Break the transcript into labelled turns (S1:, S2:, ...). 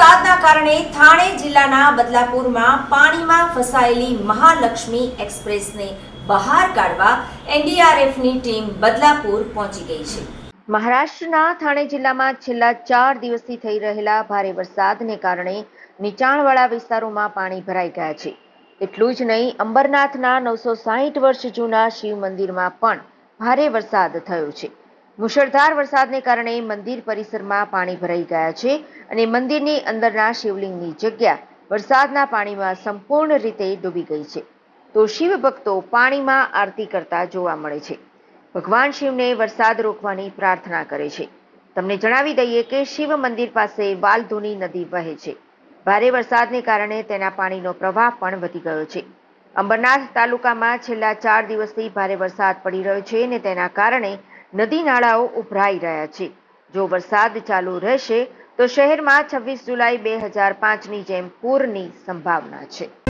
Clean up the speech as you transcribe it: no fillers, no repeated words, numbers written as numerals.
S1: વરસાદના કારણે થાણે જિલ્લાના બદલાપુરમાં પાણીમાં ફસાયેલી મહાલક્ષ્મી એક્સપ્રેસને બહાર કાઢવા એનડીઆરએફની ટીમ બદલાપુર પહોંચી ગઈ છે। મહારાષ્ટ્રના થાણે જિલ્લામાં છેલ્લા 4 દિવસથી થઈ રહેલા ભારે વરસાદને કારણે નીચાણવાળા વિસ્તારોમાં પાણી ભરાઈ ગયા છે। એટલું જ નહીં, અંબરનાથના 960 વર્ષ જૂના શિવ મંદિરમાં પણ ભારે વરસાદ થયો છે। મુશળધાર વરસાદને કારણે મંદિર પરિસરમાં પાણી ભરાઈ ગયા છે અને મંદિરની અંદરના શિવલિંગની જગ્યા વરસાદના પાણીમાં સંપૂર્ણ રીતે ડૂબી ગઈ છે। તો શિવ ભક્તો પાણીમાં આરતી કરતા જોવા મળે છે। ભગવાન શિવને વરસાદ રોકવાની પ્રાર્થના કરે છે। તમને જણાવી દઈએ કે શિવ મંદિર પાસે વાલધુની નદી વહે છે। ભારે વરસાદને કારણે તેના પાણીનો પ્રવાહ પણ વધી ગયો છે। અંબરનાથ તાલુકામાં છેલ્લા 4 દિવસથી ભારે વરસાદ પડી રહ્યો છે અને તેના કારણે નદી નાળાઓ ઉભરાઈ રહ્યા છે। જો વરસાદ ચાલુ રહેશે તો શહેરમાં 26 જુલાઈ 2005ની જેમ પૂરની સંભાવના છે।